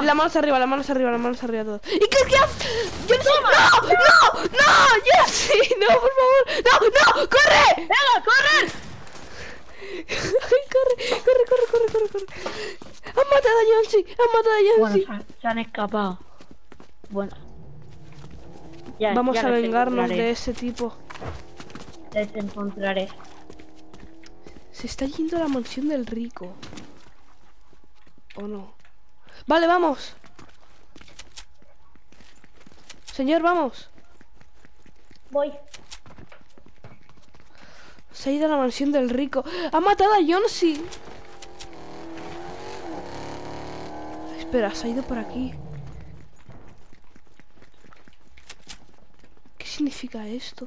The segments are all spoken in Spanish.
La mano arriba, la mano arriba, la mano arriba todo. ¿Y qué haces? Yo no sé. ¡No! ¡No! ¡No! ¡Yo sí! ¡No, por favor! ¡No! ¡No! ¡Corre! ¡Venga, corre! ¡Corre! ¡Han matado a Jonsi! ¡Han matado a Jonsi! Bueno, se han escapado. Bueno. Ya, Vamos ya a les vengarnos encontraré. de ese tipo. Les encontraré. Se está yendo a la mansión del rico. ¿O no? Vale, vamos. Señor, vamos. Voy. Se ha ido a la mansión del rico. ¡Ha matado a Jonsi! Espera, se ha ido por aquí. ¿Qué significa esto?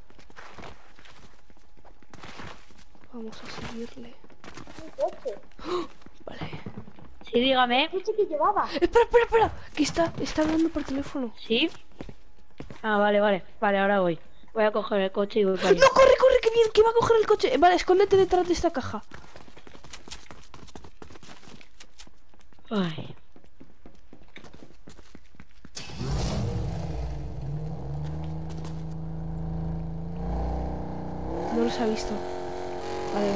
Vamos a seguirle. Un coche. Vale. Sí, dígame. ¿El coche que llevaba? Espera. Que está hablando por teléfono. ¿Sí? Ah, vale. Vale, ahora voy. Voy a coger el coche y voy para allá. ¡No, corre! ¡Que bien! Que va a coger el coche. Vale, escóndete detrás de esta caja. Ay. No los ha visto. Vale,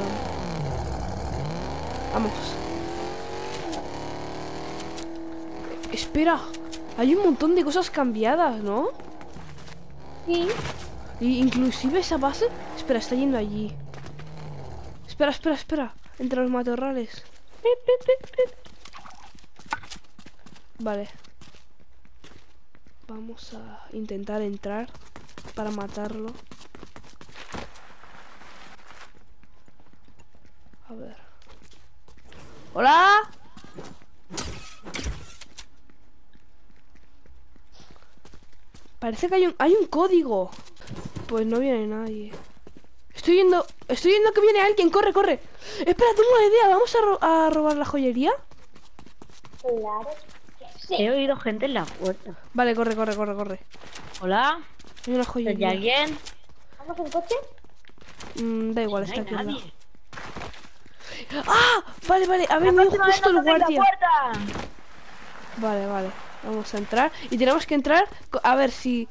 vamos. Espera. Hay un montón de cosas cambiadas, ¿no? Sí. Y inclusive esa base. Espera, está yendo allí. Espera. Entre los matorrales. Vale. Vamos a intentar entrar para matarlo. A ver. ¡Hola! Parece que hay un código. Pues no viene nadie. Estoy viendo que viene alguien. Corre. Espera, tengo una idea. ¿Vamos a robar la joyería? Claro. He oído gente en la puerta. Vale, corre. Hola. Hay una ¿Hay joyería. alguien? ¿Vamos en coche? Da igual, No está hay aquí al lado. nadie. ¡Ah! Vale, ha La venido próxima vez justo no el toquéis la guardia. puerta. Vale. Vamos a entrar. Y tenemos que entrar. A ver si.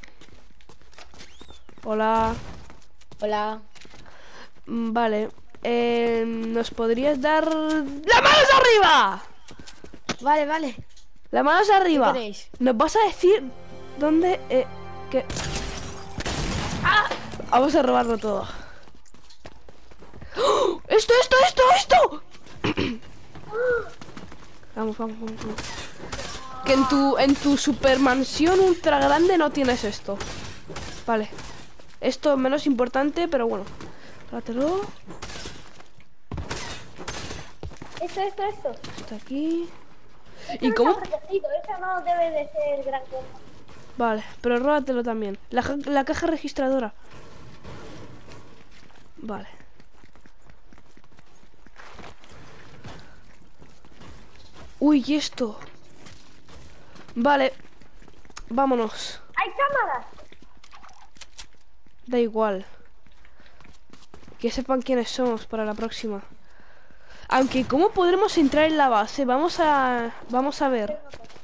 Hola. Hola. Vale. ¿Nos podrías dar. ¡Las manos arriba! Vale. Las manos arriba. ¿Qué queréis? ¿Nos vas a decir dónde? Que. ¡Ah! Vamos a robarlo todo. ¡Oh! ¡Esto! Vamos. Que en tu supermansión ultra grande no tienes esto. Vale. Esto es menos importante, pero bueno. Trátelo. Esto. Está aquí. Esto ¿Y no cómo? está protegido, eso no debe de ser gran cosa. Vale, pero róbatelo también. La caja registradora. Vale. Uy, ¿y esto? Vale. Vámonos. ¡Hay cámaras! Da igual. Que sepan quiénes somos para la próxima. Aunque, ¿cómo podremos entrar en la base? Vamos a ver.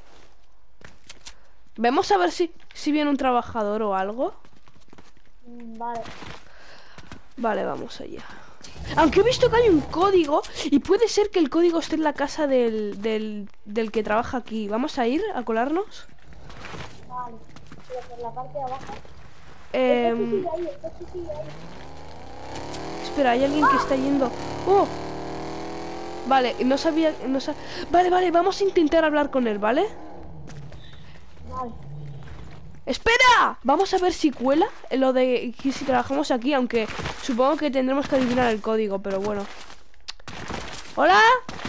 Vamos a ver si viene un trabajador o algo. Vale. Vale, vamos allá. Aunque he visto que hay un código y puede ser que el código esté en la casa del que trabaja aquí. ¿Vamos a ir a colarnos? Vale. Pero por la parte de abajo. El coche sigue ahí. Espera, hay alguien que está yendo. ¡Oh! Vale, Vale, vamos a intentar hablar con él, ¿vale? Vale. ¡Espera! Vamos a ver si cuela lo de que si trabajamos aquí, aunque supongo que tendremos que adivinar el código, pero bueno. ¿Hola?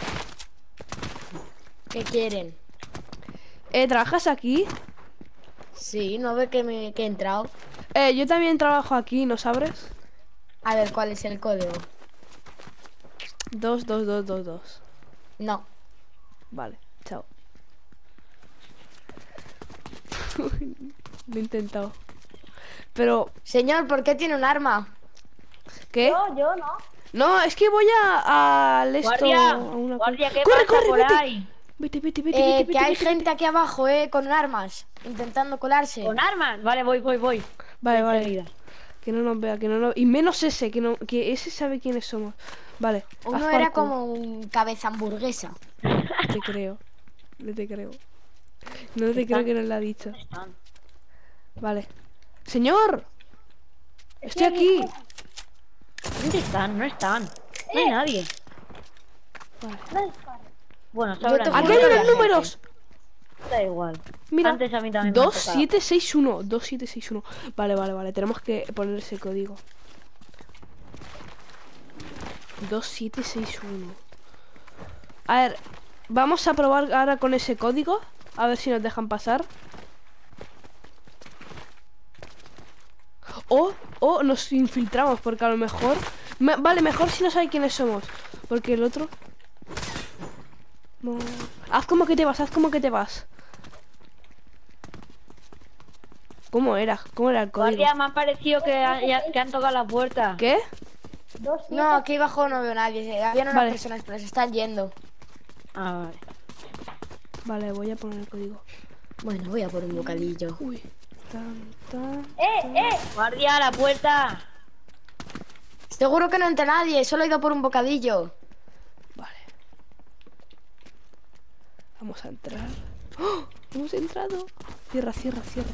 ¿Qué quieren? ¿Trabajas aquí? Sí, ¿no ve que he entrado? Yo también trabajo aquí, ¿no sabes? A ver, ¿cuál es el código? 22222. No. Vale, chao. Lo he intentado. Pero, Señor, ¿por qué tiene un arma? ¿qué? Yo no. No, es que voy al esto. Guardia, a una guardia, ¿qué corre, pasa por vete. ahí? Vete, vete, vete, Que vete, hay vete, gente vete. aquí abajo, con armas, intentando colarse. ¿Con armas? Vale, voy. Vale, vale. Enseguida. Que no nos vea, que no nos... Y menos ese, que ese sabe quiénes somos. Vale. haz Uno era parkour. como un cabeza hamburguesa. Te creo. No te creo. No te creo que nos lo ha dicho. ¿Dónde están? Vale. ¡Señor! ¡Estoy aquí! ¿Dónde están? No están. No hay nadie. Vale. Bueno, está Yo te hablando. ¡Aquí hay juro que los la números! Da igual. Mira. Antes a mí también me ha tocado. 2761. 2761. Vale, vale, vale. Tenemos que poner ese código. 2761. A ver, vamos a probar ahora con ese código. A ver si nos dejan pasar. O nos infiltramos, porque a lo mejor... Vale, mejor si no sabe quiénes somos. Porque el otro... No. Haz como que te vas, haz como que te vas. ¿Cómo era? ¿Cómo era el código? Guardia, me ha parecido que han tocado la puerta. ¿Qué? No, aquí abajo no veo nadie. Habían unas Vale. personas, pero se están yendo. Ah, vale. Vale, voy a poner el código. Bueno, voy a por un bocadillo. Uy. Tan, tan. Guardia, a la puerta. Seguro que no entra nadie, solo he ido por un bocadillo. Vale. Vamos a entrar. ¡Oh! Hemos entrado. Cierra, cierra, cierra.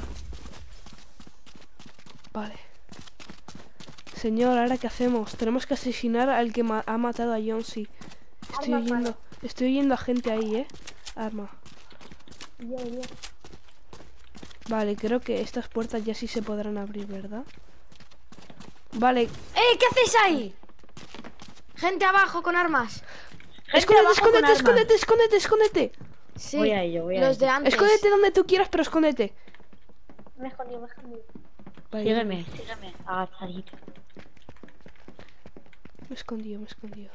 Vale. Señor, ¿ahora qué hacemos? Tenemos que asesinar al que ha matado a Johnsy. Estoy oyendo a gente ahí, Arma. Vale, creo que estas puertas ya sí se podrán abrir, ¿verdad? Vale. ¿Qué hacéis ahí? Gente abajo con armas. Escóndete, abajo con escóndete, armas. escóndete, escóndete, escóndete. Sí, Voy a ello, voy a los de ello. antes. Escóndete donde tú quieras, pero escóndete. Me he escondido. Vale, Sígueme, agachadito. Me he escondido, me he escondido.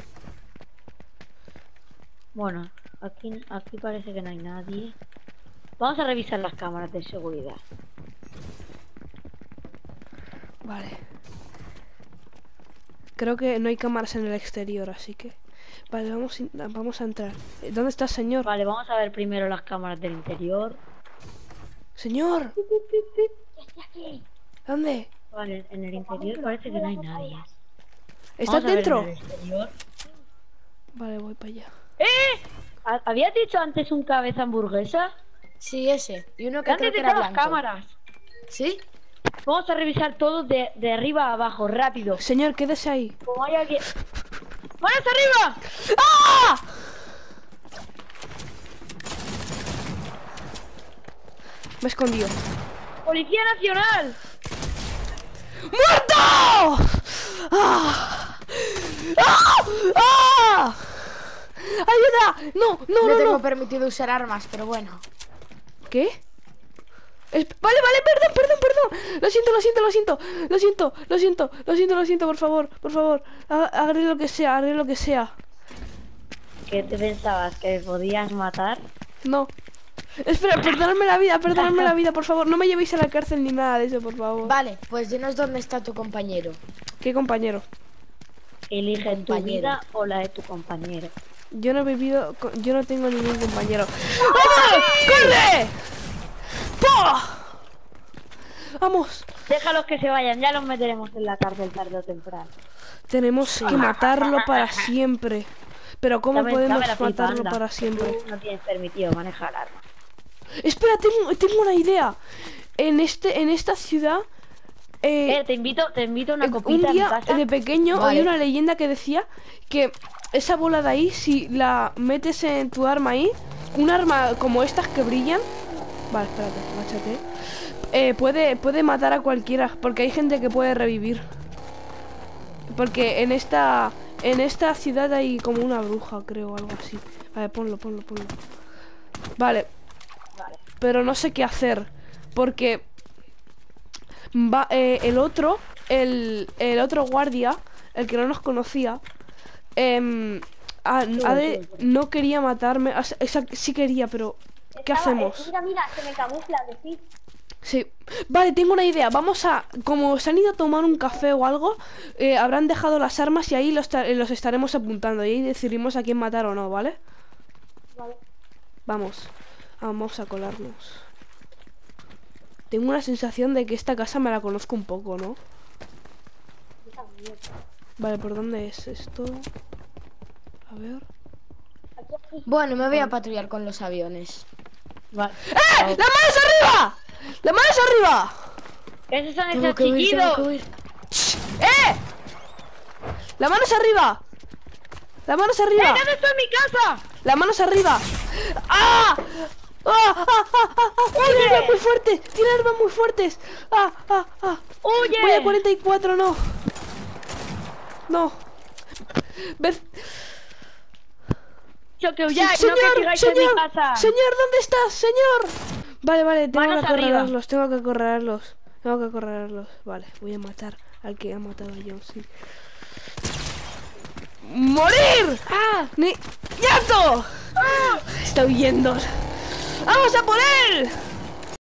Bueno, aquí parece que no hay nadie. Vamos a revisar las cámaras de seguridad. Vale. Creo que no hay cámaras en el exterior, así que... Vale, vamos a entrar. ¿Dónde está, señor? Vale, vamos a ver primero las cámaras del interior. ¡Señor! ¿Dónde? Vale, en el interior parece que no hay nadie. ¿Estás Vamos a ver dentro? en el exterior. Vale, voy para allá. ¿Habías dicho antes un cabeza hamburguesa? Sí, ese. Y uno ¿Te que han creo que era detectado las blanco. cámaras? ¿Sí? Vamos a revisar todo de arriba a abajo, rápido. Señor, quédese ahí. Como hay alguien... ¡Manos arriba! ¡Ah! Me he escondido. ¡Policía Nacional! ¡Muerto! ¡Ah! ¡Ah! ¡Ah! ¡Ayuda! No, no, No no, tengo no. permitido usar armas, pero bueno. ¿Qué? Vale, perdón. Lo siento, por favor. Haré lo que sea. ¿Qué te pensabas? ¿Que podías matar? No. Espera, perdonadme la vida, por favor. No me llevéis a la cárcel ni nada de eso, por favor. Vale, pues dinos dónde está tu compañero. ¿Qué compañero? Elige tu Compañero. vida o la de tu compañero. Yo no tengo ningún compañero. ¡Vamos! ¡Corre! ¡Pah! Vamos. Déjalos que se vayan, ya los meteremos en la cárcel tarde o temprano. Tenemos que matarlo para siempre. Pero ¿cómo Dame podemos la matarlo flipanda, para que siempre? tú no tienes permitido manejar armas. Espera, tengo una idea. En esta ciudad, Te invito a una un copita en día casa. de pequeño Vale. había una leyenda que decía que esa bola de ahí, si la metes en tu arma ahí, un arma como estas que brillan, vale, espérate, agáchate, puede matar a cualquiera, porque hay gente que puede revivir. Porque en esta ciudad hay como una bruja, creo, algo así. Vale, ponlo. Vale. Vale. Pero no sé qué hacer, porque el otro guardia, el que no nos conocía, no quería matarme. Sí quería, pero ¿qué hacemos? Mira, se me camufla, decir. Sí. Vale, tengo una idea. Como se han ido a tomar un café o algo, habrán dejado las armas y ahí los estaremos apuntando y ahí decidimos a quién matar o no, ¿vale? Vale. Vamos. Vamos a colarnos. Tengo una sensación de que esta casa me la conozco un poco, ¿no? Vale, ¿por dónde es esto? A ver. Bueno, me voy a patrullar con los aviones. Vale. ¡Eh! ¡La mano es arriba! ¡La mano es arriba! Esos son Tengo esos que huir, tengo chiquillos. que huir. ¡Eh! ¡La mano es arriba! ¡La mano es arriba! ¿Dónde está mi casa? ¡La mano es arriba! ¡Ah! Tiene armas muy fuertes. Tiene armas muy fuertes. ¡Huye! Voy a 44, no. No. Ved. Yo que huyáis, no que Señor, sigáis en mi señor, casa. señor, ¿dónde estás, señor? Vale, tengo Manos que arriba. acorralarlos, tengo que acorralarlos. Vale, voy a matar al que ha matado a John Cena. ¡Morir! ¡Ah! ¡Yato! ¡Ah! Está huyendo. ¡Vamos a por él!